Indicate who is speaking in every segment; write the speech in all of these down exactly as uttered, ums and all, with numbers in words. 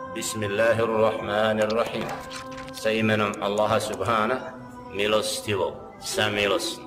Speaker 1: Bismillahirrahmanirrahim. Sa imenom Allaha subhana, milostivog, samilosnog.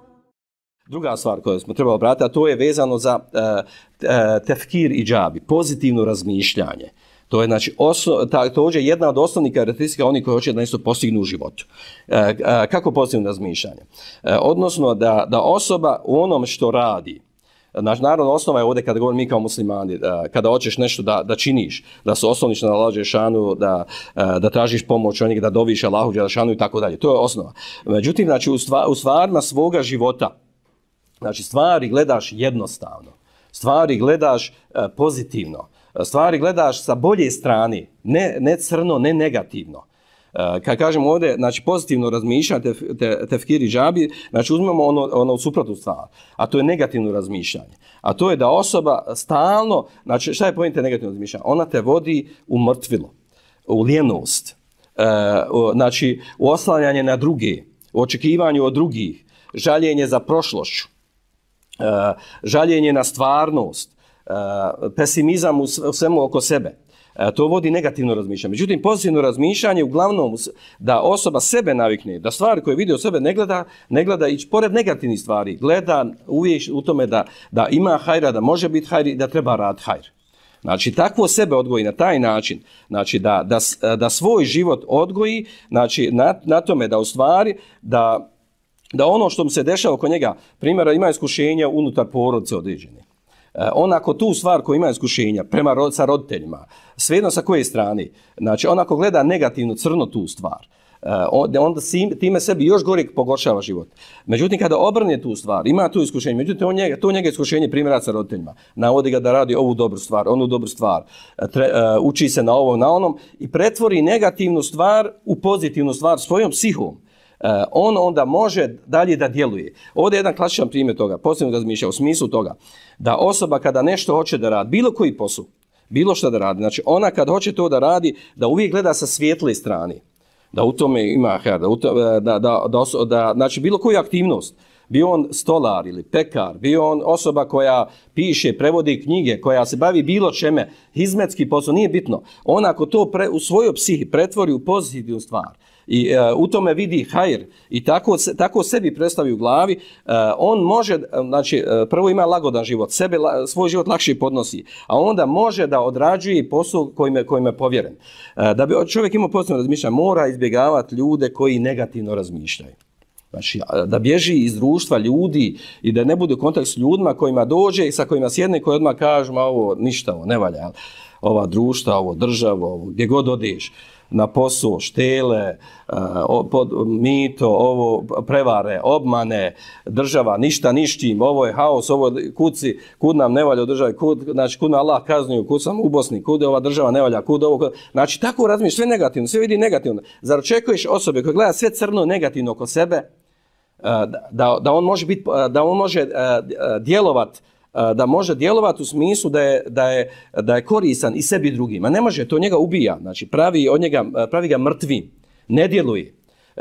Speaker 2: Druga stvar koju smo trebali obratiti, a to je vezano za uh, tefkir i džabi, pozitivno razmišljanje. To je znači osno, ta, to je jedna od osnovnih karakteristika onih koji hoće da nešto postignu u životu. Uh, uh, kako pozitivno razmišljanje? Uh, odnosno da, da osoba u onom što radi, znači, naravno, osnova je ovdje kada govorim mi kao muslimani, da, kada hoćeš nešto da, da činiš, da se osloniš na Allahu dželešanu, da, da tražiš pomoć od njega, da doviš Allahu dželešanu i tako dalje. To je osnova. Međutim, znači, u, stvar, u stvarima svoga života, znači, stvari gledaš jednostavno, stvari gledaš uh, pozitivno, stvari gledaš sa bolje strane, ne, ne crno, ne negativno. Kad kažemo ovdje, znači pozitivno razmišljanje, tef, te, tefkir i džabi, znači uzmemo ono, ono suprotnu stvar, a to je negativno razmišljanje. A to je da osoba stalno, znači šta je pojenta negativno razmišljanje? Ona te vodi u mrtvilo, u lijenost, e, u, znači u oslanjanje na druge, u očekivanju od drugih, žaljenje za prošlošću, e, žaljenje na stvarnost, e, pesimizam u, u svemu oko sebe. To vodi negativno razmišljanje. Međutim, pozitivno razmišljanje uglavnom da osoba sebe navikne, da stvari koje vidi od sebe ne gleda, ne gleda i pored negativnih stvari, gleda uvijek u tome da, da ima hajra, da može biti hajr i da treba rad hajr. Znači, takvo sebe odgoji na taj način, znači da, da, da svoj život odgoji, znači na, na tome da u stvari, da, da ono što mu se dešava oko njega, primjera ima iskušenja unutar porodice određene. Onako tu stvar koja ima iskušenja prema rod, sa roditeljima, svejedno sa koje strane, znači onako gleda negativno, crno tu stvar, onda time sebi još gore pogoršava život. Međutim, kada obrne tu stvar, ima tu iskušenje, međutim, on njega, to njega iskušenje primjera sa roditeljima, navodi ga da radi ovu dobru stvar, onu dobru stvar, tre, uh, uči se na ovom, na onom i pretvori negativnu stvar u pozitivnu stvar svojom psihom. Uh, on onda može dalje da djeluje. Ovdje je jedan klasičan primjer toga, posebno razmišlja u smislu toga, da osoba kada nešto hoće da radi, bilo koji posao, bilo što da radi, znači ona kad hoće to da radi, da uvijek gleda sa svijetle strane, da u tome ima her, da, da, da, da, da, da, znači bilo koju aktivnost, bio on stolar ili pekar, bio on osoba koja piše, prevodi knjige, koja se bavi bilo čeme, hizmetski posao, nije bitno. On ako to pre, u svojoj psihi pretvori u pozitivnu stvar i uh, u tome vidi hajr i tako, tako sebi predstavi u glavi, uh, on može, znači uh, prvo ima lagodan život, sebe, la, svoj život lakše podnosi, a onda može da odrađuje posao kojim je, kojim je povjeren. Uh, da bi čovjek imao pozitivno razmišljanje, mora izbjegavati ljude koji negativno razmišljaju. Znači, da bježi iz društva ljudi i da ne bude u kontaktu s ljudima kojima dođe i sa kojima sjedne koji odmah kažu, ma ovo ništa, ovo ne valja, ova društva, ovo državo, ovo, gdje god odeš, na posao, štele, uh, pod, mito, ovo prevare, obmane, država, ništa, ništim, ovo je haos, ovo je kuci, kud nam ne valja u državi, kud, znači kud nam Allah kazniju, kud sam u Bosni, kud ova država ne valja, kud ovo, kud... znači tako razmišljaš, sve negativno, sve vidi negativno. Zar očekuješ osobe koje gleda sve crno negativno oko sebe, uh, da, da on može biti, da on može uh, djelovat, da može djelovati u smislu da je, da je, da je koristan i sebi drugima. Ne može, to njega ubija, znači pravi, od njega, pravi ga mrtvim, ne djeluje.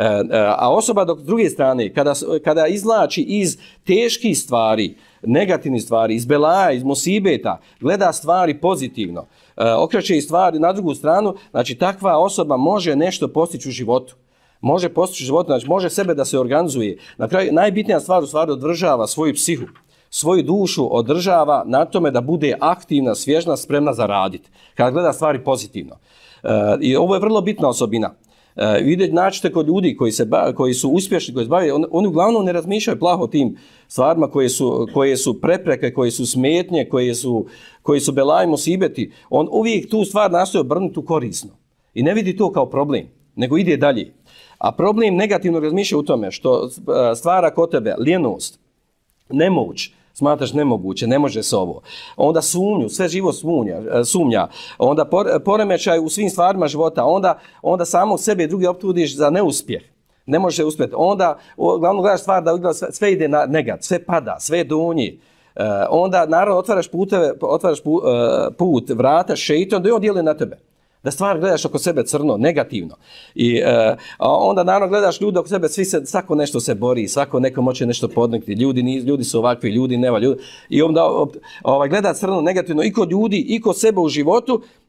Speaker 2: A osoba dok s druge strane, kada, kada izlači iz teških stvari, negativnih stvari, iz belaja, iz musibeta, gleda stvari pozitivno, okreće i stvari na drugu stranu, znači takva osoba može nešto postići u životu. Može postići u životu, znači može sebe da se organizuje. Na kraju, najbitnija stvar u stvari održava svoju psihu, svoju dušu održava na tome da bude aktivna, svježna, spremna za raditi. Kada gleda stvari pozitivno. E, I ovo je vrlo bitna osobina. E, vidjeti, naćete kod ljudi koji, se ba, koji su uspješni, koji se bave, on, oni uglavnom ne razmišljaju plaho o tim stvarima koje su, koje su prepreke, koje su smetnje, koje su, koje su belaj musibeti. On uvijek tu stvar nastoji obrnuti u korisno. I ne vidi to kao problem, nego ide dalje. A problem negativno razmišlja u tome što stvara kod tebe lijenost, nemoć, smatraš nemoguće, ne može se ovo. Onda sumnju, sve živo sumnja, sumnja. Onda poremećaj u svim stvarima života. Onda, onda samo sebe i drugi optudiš za neuspjeh. Ne može se uspjeti. Onda glavno gledaš stvar da sve, sve ide na negat, sve pada, sve donji. Uh, onda naravno otvaraš, puteve, otvaraš pu, uh, put, vrata, šeitan, da i on djeluje na tebe. Da stvar gledaš oko sebe crno, negativno. I uh, onda naravno gledaš ljudi oko sebe, svi se, svako nešto se bori, svako neko moće nešto podnikti, ljudi, ni, ljudi su ovakvi, ljudi nema ljudi. I onda ovaj, gleda crno, negativno i kod ljudi, i kod sebe u životu,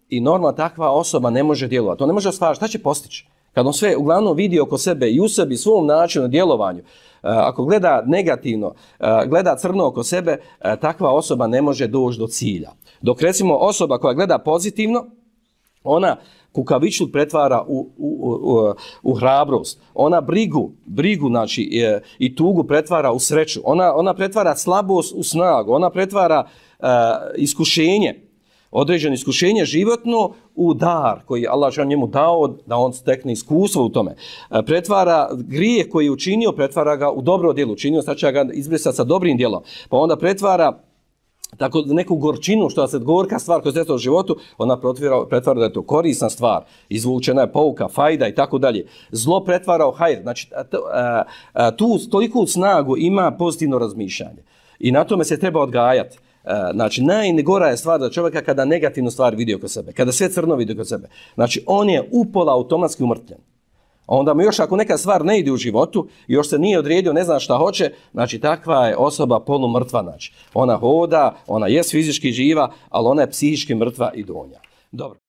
Speaker 2: i normalna takva osoba ne može djelovati. On ne može ostvariti. Šta će postići? Kad on sve uglavnom vidi oko sebe i u sebi, svom načinu djelovanju, ako gleda negativno, gleda crno oko sebe, takva osoba ne može doći do cilja. Dok recimo osoba koja gleda pozitivno, ona kukavičluk pretvara u, u, u, u hrabrost. Ona brigu, brigu znači, i, i tugu pretvara u sreću. Ona, ona pretvara slabost u snagu. Ona pretvara uh, iskušenje, određeno iskušenje životno u dar koji je Allah njemu dao da on stekne iskustvo u tome. Uh, pretvara grijeh koji je učinio, pretvara ga u dobro djelo. Učinio, znači će ga izbrisati sa dobrim djelom. Pa onda pretvara tako neku gorčinu, što se gorka stvar koja se desila u životu, ona pretvara, pretvara da je to korisna stvar, izvučena je pouka, fajda i tako dalje. Zlo pretvara u hajr. Znači, tu toliku snagu ima pozitivno razmišljanje. I na tome se treba odgajati. Znači, najgora je stvar da čovjeka kada negativnu stvar vidi oko sebe, kada sve crno vidi oko sebe. Znači, on je upola automatski umrtljen. Onda mu još ako neka stvar ne ide u životu, još se nije odredio, ne zna šta hoće, znači takva je osoba polumrtva. Znači, ona hoda, ona je fizički živa, ali ona je psihički mrtva i donja. Dobro.